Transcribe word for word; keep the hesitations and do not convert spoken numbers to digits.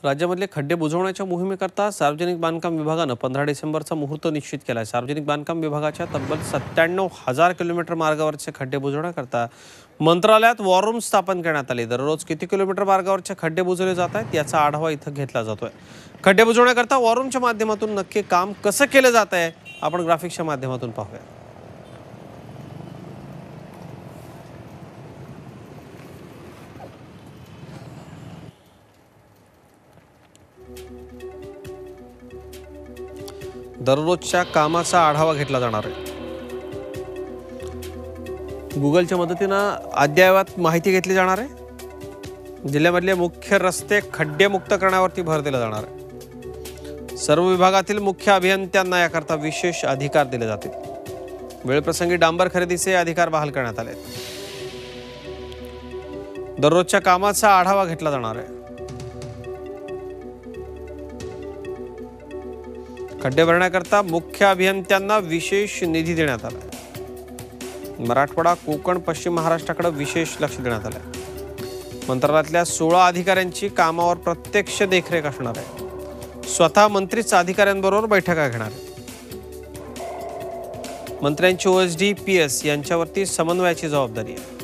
राज्यामधले खड्डे बुजवण्याच्या मोहिमेकरता सार्वजनिक बांधकाम विभागानं पंधरा डिसेंबरचा मुहूर्त निश्चित केला आहे। सार्वजनिक बांधकाम विभागाच्या तब्बल सत्त्याण्णव हजार किलोमीटर मार्गावरचे खड्डे बुजवण्याकरता मंत्रालयात वॉर रूम स्थापन करण्यात आली। दररोज किती किलोमीटर मार्गावरचे खड्डे बुजवले जात आहेत याचा आढावा इथं घेतला जातोय। खड्डे बुजवण्याकरता वॉर रूमच्या माध्यमातून नक्की काम कसं केलं जात आहे आपण ग्राफिक्सच्या माध्यमातून पाहूया। दररोजच्या कामाचा आढावा घेतला जाणार आहे। गुगलच्या मदतीनं अद्ययावत माहिती घेतली जाणार आहे। जिल्ह्यामधले मुख्य रस्ते खड्डेमुक्त करण्यावरती भर दिला जाणार आहे। सर्व विभागातील मुख्य अभियंत्यांना याकरता विशेष अधिकार दिले जातील। वेळप्रसंगी डांबर खरेदीचे अधिकार बहाल करण्यात आले। दररोजच्या कामाचा आढावा घेतला जाणार आहे। खड्डे भरण्याकरता मुख्य अभियंत्यांना विशेष निधी देण्यात आला। मराठवाडा, कोकण, पश्चिम महाराष्ट्राकडे विशेष लक्ष देण्यात आले। मंत्रालयातल्या सोळा अधिकाऱ्यांची कामावर प्रत्यक्ष देखरेख असणार आहे। स्वतः मंत्रीच अधिकाऱ्यांबरोबर बैठका घेणार आहेत। मंत्र्यांची O S D, P S यांच्यावरती समन्वयाची जबाबदारी आहे।